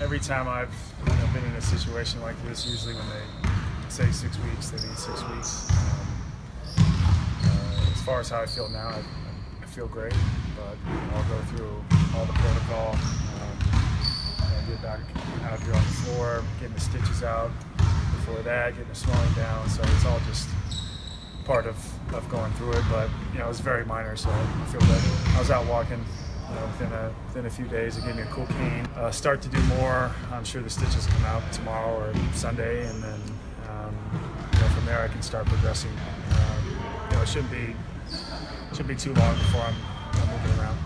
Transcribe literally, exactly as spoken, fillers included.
every time I've you know, been in a situation like this, usually when they say six weeks, they mean six weeks. Um, uh, as far as how I feel now, I, I feel great, but you know, I'll go through all the protocol, um, you know, get back out here on the floor, getting the stitches out. Before that, getting the swelling down, so it's all just part of, of going through it. But you know, it was very minor, so I feel good. I was out walking. You know, within a within a few days, it gave me a cool cane. Uh, start to do more. I'm sure the stitches come out tomorrow or Sunday, and then um, you know, from there I can start progressing. Um, you know, it shouldn't be shouldn't be too long before I'm, I'm moving around.